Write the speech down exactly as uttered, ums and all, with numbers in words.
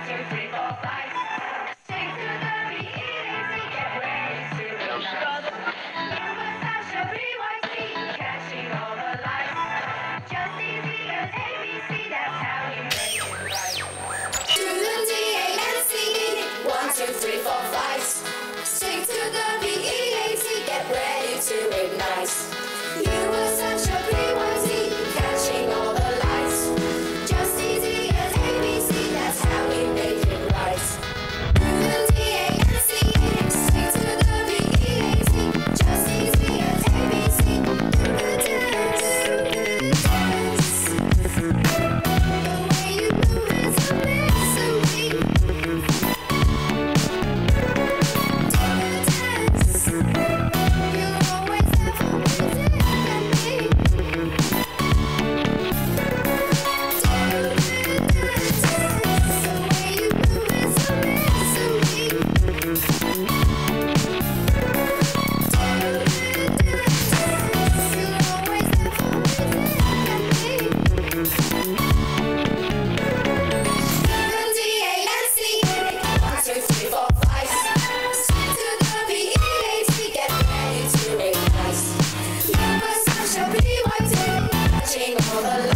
two, three, four, five. Stick to the beat, easy, get ready to relax. You must have your B Y T, catching all the lights. Just easy as A B C, that's how you make it right. To the D A N C E, one, two, three, four, five. Stick to the B E A T, get ready to ignite. You must have your B Y T, catching all the lights. Just easy as A B C, that's how we make it right. To the D A N C E, stick to the B E A T, just easy as A B C. Do the dance, dance. The way you move is amazing. Do the dance. You're always there for me. All the